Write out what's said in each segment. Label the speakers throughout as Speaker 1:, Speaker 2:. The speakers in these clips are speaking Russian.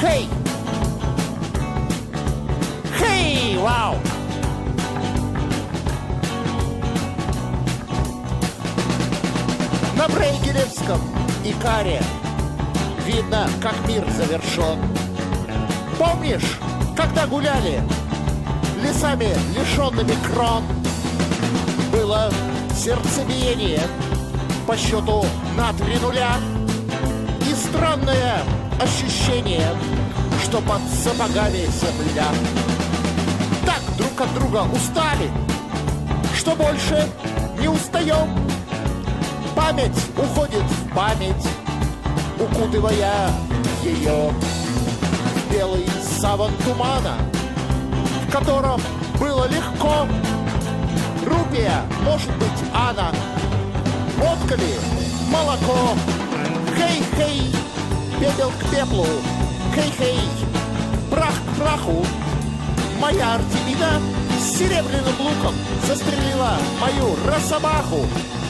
Speaker 1: Хей! Хей! Вау! На Брейгелевском Икаре видно, как мир завершен. Помнишь, когда гуляли лесами, лишенными крон? Было сердцебиение по счету на 3 нуля и странное ощущение, что под сапогами земля. Так друг от друга устали, что больше не устаем. Память уходит в память, укутывая ее в белый саван тумана, в котором было легко. Рупия, может быть, Анна, водка ли, молоко. Хей-хей, пепел к пеплу, хей-хей, прах к праху. Моя Артемида с серебряным луком застрелила мою росомаху.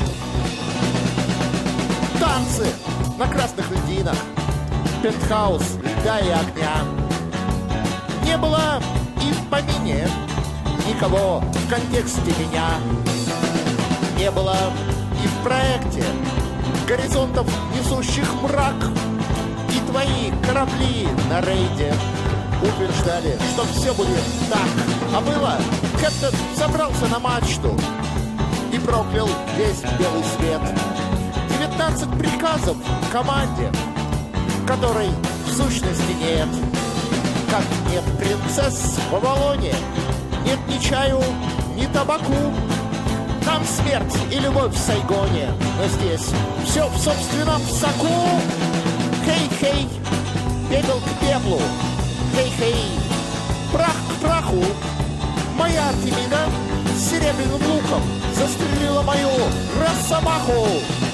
Speaker 1: Танцы на красных льдинах, пентхаус льда и огня. Не было и в помине никого в контексте меня. Не было и в проекте горизонтов, несущих мрак. И твои корабли на рейде утверждали, что все будет так. А было, Кэптен забрался на мачту и проклял весь белый свет. 19 приказов команде, которой в сущности нет. Как нет принцесс в Авалоне, нет ни чаю, ни табаку. Там смерть и любовь в Сайгоне, но здесь все в собственном соку. Хей-хей, пепел к пеплу, хей-хей, прах к праху. Моя Артемида с серебряным луком застрелила мою росомаху.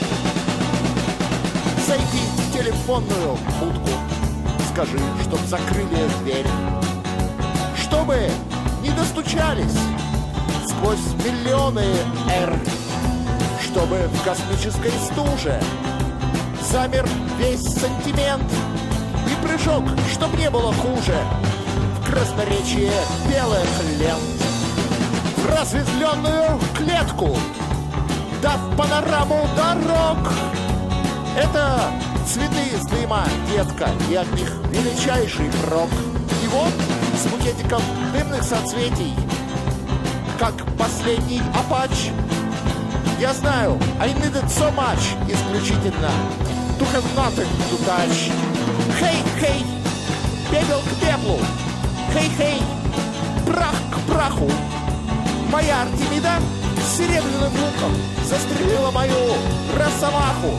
Speaker 1: Зайди в телефонную будку, скажи, чтоб закрыли дверь, чтобы не достучались сквозь миллионы эр, чтобы в космической стуже замер весь сантимент и прыжок, чтоб не было хуже, в красноречие белых лент, в разветвленную клетку, дав панораму дорог. Это цветы из дыма, детка, и от них величайший прок. И вот с букетиком дымных соцветий, как последний апач, я знаю, I needed so much исключительно to have nothing to touch. Хей-хей, пепел к пеплу, хей-хей, прах к праху. Моя Артемида с серебряным луком застрелила мою росомаху.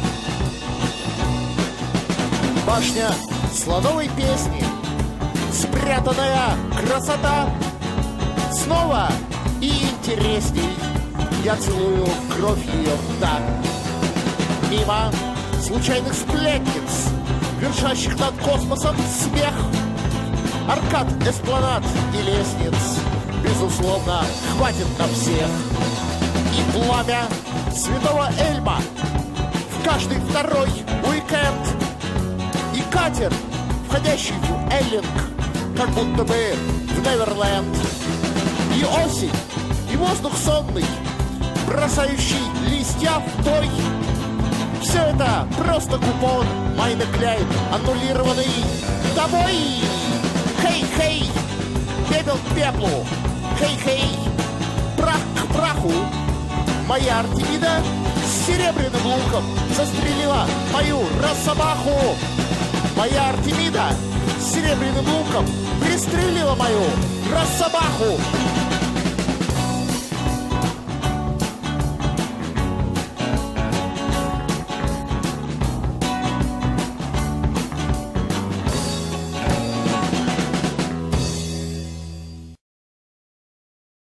Speaker 1: Башня слоновой песни, спрятанная красота. Снова и интересней я целую кровь ее рта. Мимо случайных сплетниц, вершащих над космосом смех, аркад, эспланад и лестниц, безусловно, хватит на всех. И пламя святого Эльма в каждый второй уикенд, и катер, входящий в Эллинг, как будто бы в Неверленд, и осень, и воздух сонный, бросающий листья в той. Все это просто купон Майна Кляйн, аннулированный тобой. Хей-хей, пепел к пеплу, хей-хей, прах к праху. Моя Артемида с серебряным луком застрелила мою росомаху. Моя Артемида с серебряным луком пристрелила мою росомаху.